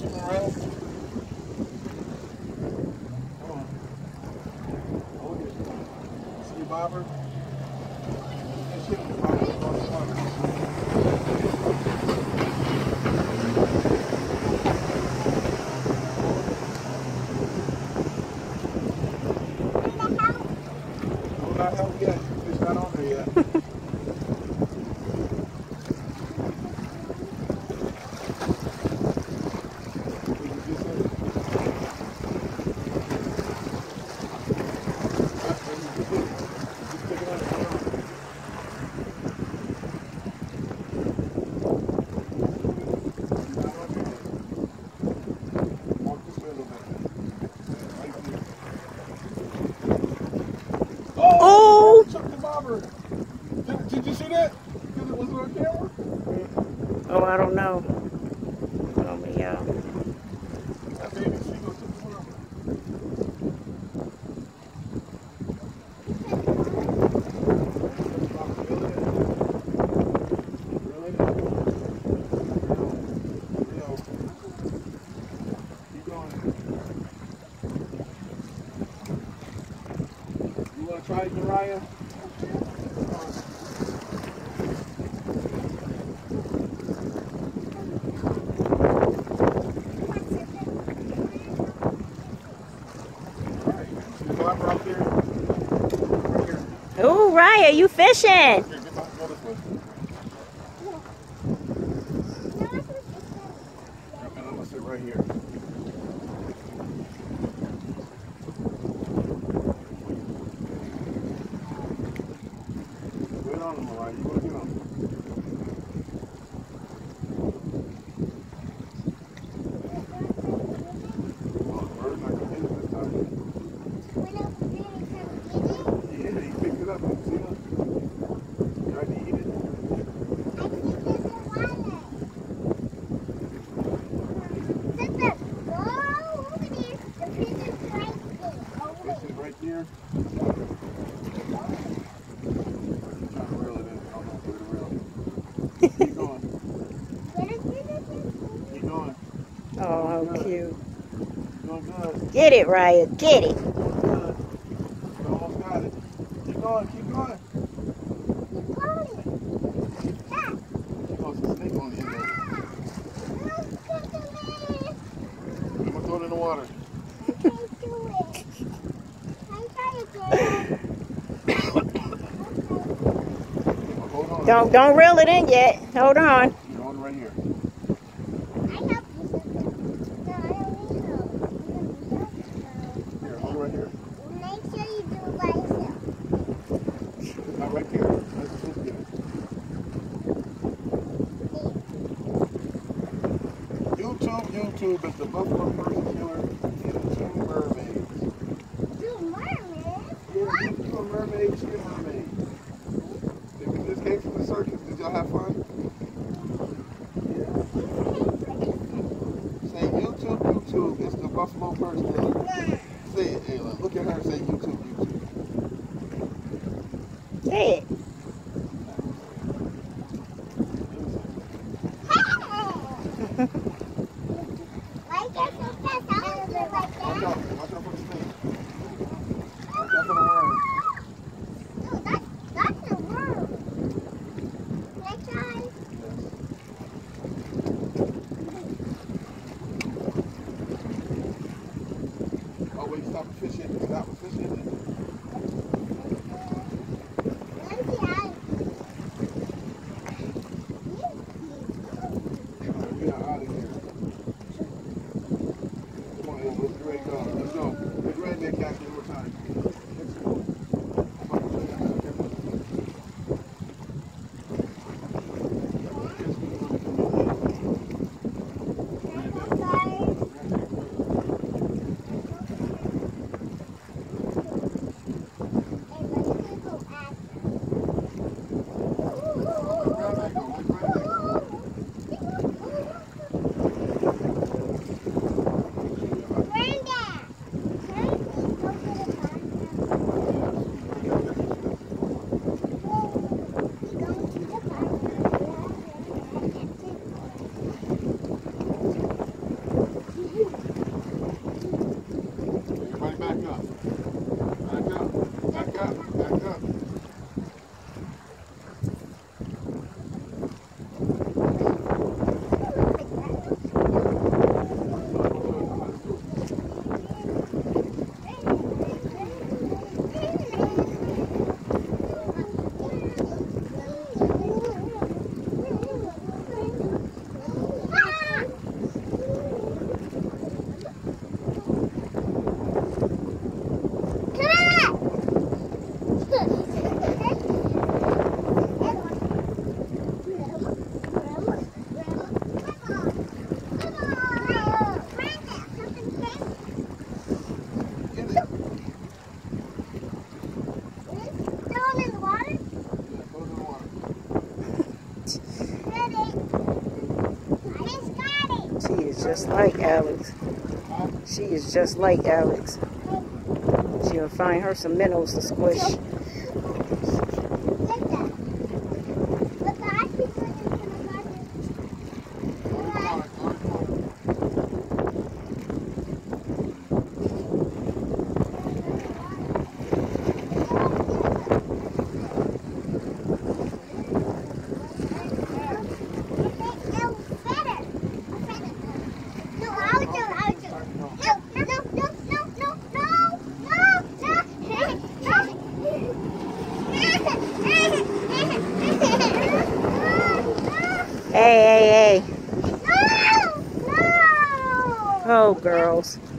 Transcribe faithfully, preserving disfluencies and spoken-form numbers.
Alright. Come on. Hold it. See bobber? That shit was bobbing across the water. No, not help yet. Fish not on there yet. Oh! Chuck the bobber. Did, did you see that? Because it was on camera? Oh, I don't know. Oh, me, y'all. That baby seagull took the bobber. Really? Real. Keep going. You want to try it, Mariah? Right there. Right here. Oh, Raya, you fishing? Here, get back, go this way. And I'm gonna sit right here. Wait on him, Mariah. You wanna get on him? Oh, the bird's not gonna hit it this time. Yeah, he picked it up. You see it? You tried to eat it? Fish is right there. I'm trying to reel it in. I don't know if it'll reel. Keep going. Keep going. Oh, how Good. cute. Doing good. Get it, Raya. Get it. Doing good. You almost got it. Keep going. Keep going. Oh, it's a snake on the end of it. I'm gonna throw it in the water. Hold on. Don't don't reel it in yet. Hold on. You're on right here. Here, hold it right here. Not right there. Let's just get it. YouTube, YouTube is the buffalo person killer and two mermaids. Yeah, two mermaids, two mermaids. If you just came from the circus, did y'all have fun? Yeah. Say YouTube, YouTube is the buffalo person killer. Say it, Ayla. Look at her and say YouTube, YouTube. Say it. Watch out, watch out for the snake. Watch out for the worm. Oh wait, stop the fish in. Stop the fish in. just like Alex. She is just like Alex. She'll find her some minnows to squish. Hey, hey, hey. No! No! Oh, girls.